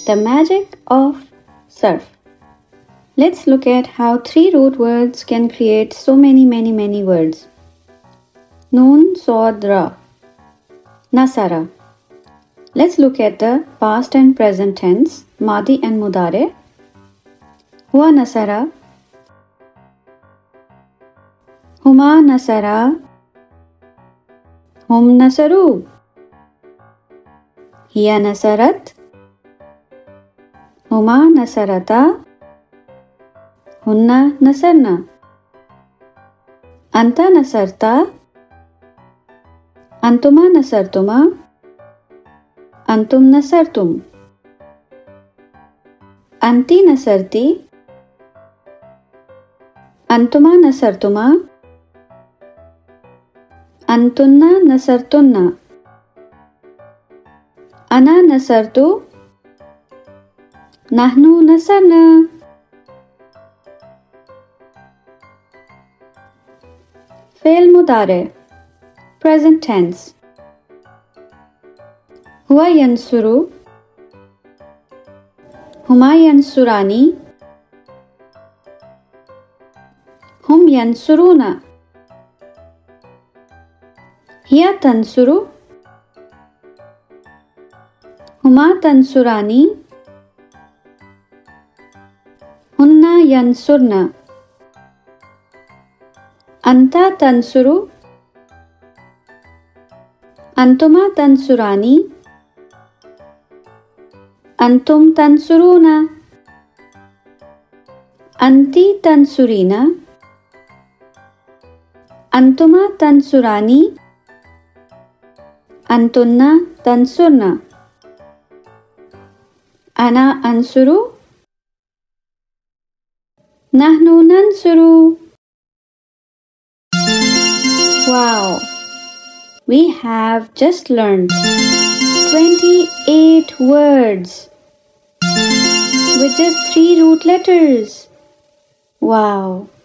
The magic of surf. Let's look at how 3 root words can create so many words. Noon, Sod, Ra. Nasara. Let's look at the past and present tense, Madi and Mudare. Hua nasara. Huma nasara. Hum nasaru. Hiya nasarat. Huma nasarata. Hunna nasarna. Anta nasarta. Antuma nasartuma. Antum nasartum. Anti nasarti. Antuma nasartuma. Antunna nasartunna. Ana nasartu. Nahnu nasarna. Fi'l mudare. Present tense. Huwa yansuru. Huma yansurani. Hum yansuruna. Hiya tansuru. Huma tansurani. Hunna yansurna. Anta tansuru. Antuma tansurani. Antum tansuruna. Anti tansurina. Antuma tansurani. Antunna tansurna. Ana ansuru. Nahnu nansuru. Wow! We have just learned 28 words with just 3 root letters. Wow!